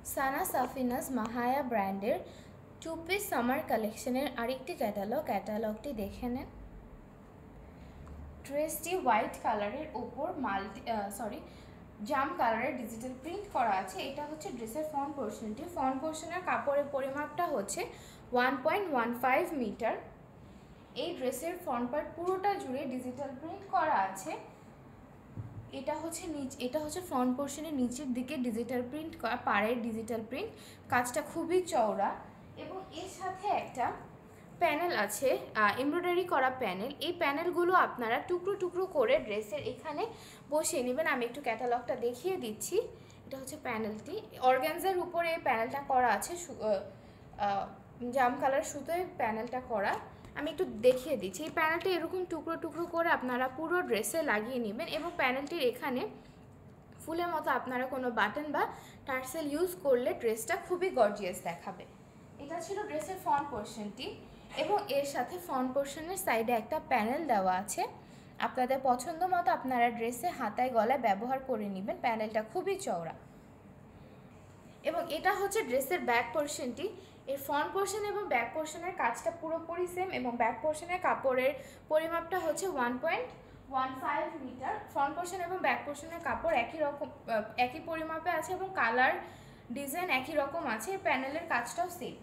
সাফিনাজ মাহায়া ব্র্যান্ডের 2 piece summer কালেকশনের আরেকটি ক্যাটালগটি দেখে নেন। ড্রেসটি হোয়াইট কালারের উপর জাম কালারের ডিজিটাল প্রিন্ট করা আছে। এটা হচ্ছে ড্রেসের ফ্রন্ট পোর্শনটি। ফ্রন্ট পোর্শনের কাপড়ের পরিমাপটা হচ্ছে 1.15 মিটার। এই ড্রেসের ফ্রন্ট পার্ট পুরোটা জুড়ে ডিজিটাল প্রিন্ট করা আছে। এটা হচ্ছে ফ্রন্ট পোর্শনের নিচের দিকে ডিজিটাল প্রিন্ট করা, পাড়ের ডিজিটাল প্রিন্ট। কাজটা খুবই চওড়া এবং এর সাথে একটা প্যানেল আছে, এমব্রয়ডারি করা প্যানেল। এই প্যানেলগুলো আপনারা টুকরো টুকরো করে ড্রেসের এখানে বসিয়ে নেবেন। আমি একটু ক্যাটালগটা দেখিয়ে দিচ্ছি। এটা হচ্ছে প্যানেলটি। অর্গানজার উপরে এই প্যানেলটা করা আছে, জাম কালার সুতোয় প্যানেলটা করা। আমি একটু দেখিয়ে দিচ্ছি। এই প্যানেলটা এরকম টুকরো টুকরো করে আপনারা পুরো ড্রেসে লাগিয়ে নেবেন এবং প্যানেলটির এখানে ফুলের মতো আপনারা কোনো বাটন বা টার্সেল ইউজ করলে ড্রেসটা খুবই গর্জিয়াস দেখাবে। এটা ছিল ড্রেসের ফ্রন্ট পোর্শনটি এবং এর সাথে ফ্রন্ট পোর্শনের সাইডে একটা প্যানেল দেওয়া আছে। আপনাদের পছন্দ মতো আপনারা ড্রেসে হাতায় গলায় ব্যবহার করে নেবেন। প্যানেলটা খুবই চওড়া এবং এটা হচ্ছে ড্রেসের ব্যাক পোর্শনটি। এর ফ্রন্ট পোর্শন এবং ব্যাক পোর্শনের কাজটা পুরোপুরি সেম এবং ব্যাক পোর্শনের কাপড়ের পরিমাপটা হচ্ছে 1.15 মিটার। ফ্রন্ট পোর্শন এবং ব্যাক পোর্শনের কাপড় একই পরিমাপে আছে এবং কালার ডিজাইন একই রকম আছে। প্যানেলের কাজটাও সেম।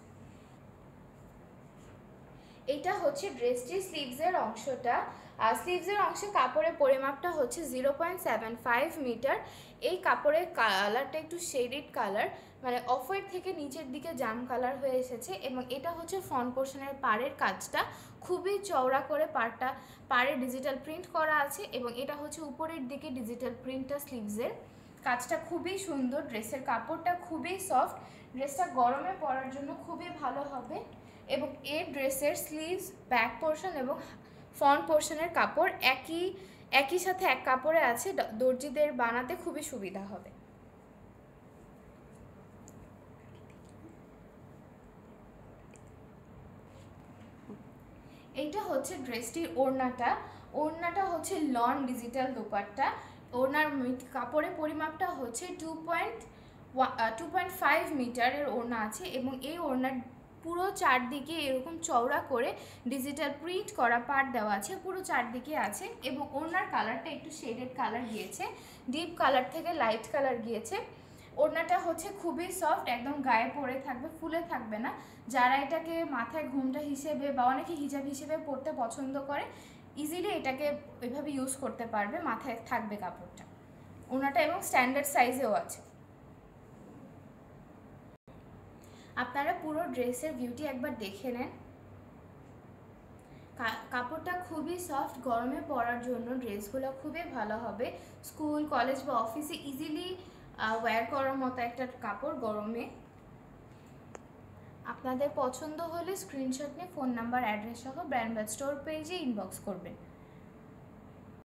এটা হচ্ছে ড্রেসটির স্লিভসের অংশটা। স্লিভসের অংশে কাপড়ের পরিমাপটা হচ্ছে 0.75 মিটার। এই কাপড়ের কালারটা একটু শেডেড কালার, মানে অফ হোয়াইট থেকে নিচের দিকে জাম কালার হয়ে এসেছে এবং এটা হচ্ছে ফ্রন্ট পোর্শনের পাড়ের কাজটা খুবই চওড়া করে পাড়ে ডিজিটাল প্রিন্ট করা আছে এবং এটা হচ্ছে উপরের দিকে ডিজিটাল প্রিন্টটা স্লিভসের। কাজটা খুবই সুন্দর। ড্রেসের কাপড়টা খুবই সফট। ড্রেসটা গরমে পরার জন্য খুবই ভালো হবে এবং এই ড্রেসের স্লিভস, ব্যাক পোর্শন এবং ফ্রন্ট পোর্শনের কাপড় একই সাথে এক কাপড়ে আছে। দর্জিদের বানাতে খুবই সুবিধা হবে। এইটা হচ্ছে ড্রেসটির ওড়নাটা হচ্ছে লন ডিজিটাল দুপাট্টা। ওড়নার কাপড়ের পরিমাপটা হচ্ছে 2.5 মিটারের ওড়না আছে এবং এই ওড়নার পুরো চারদিকে এরকম চওড়া করে ডিজিটাল প্রিন্ট করা পার্ট দেওয়া আছে, পুরো চারদিকে আছে এবং ওড়নার কালারটা একটু শেডেড কালার গিয়েছে, ডিপ কালার থেকে লাইট কালার গিয়েছে। ওড়নাটা হচ্ছে খুবই সফট, একদম গায়ে পরে থাকবে, ফুলে থাকবে না। যারা এটাকে মাথায় ঘোমটা হিসেবে বা অনেকে হিজাব হিসেবে পরতে পছন্দ করে, ইজিলি এটাকে ওইভাবে ইউজ করতে পারবে, মাথায় থাকবে কাপড়টা। ওড়নাটা এবং স্ট্যান্ডার্ড সাইজেও আছে। আপনারা পুরো ড্রেসের ভিউটি একবার দেখে নেন। কাপড়টা খুবই সফট, গরমে পরার জন্য ড্রেসগুলো খুবই ভালো হবে। স্কুল, কলেজ বা অফিসে ইজিলি ওয়্যার করার মতো একটা কাপড় গরমে। আপনাদের পছন্দ হলে স্ক্রিনশট নিয়ে ফোন নাম্বার, অ্যাড্রেস সহ ব্র্যান্ড স্টোর পেজে ইনবক্স করবেন।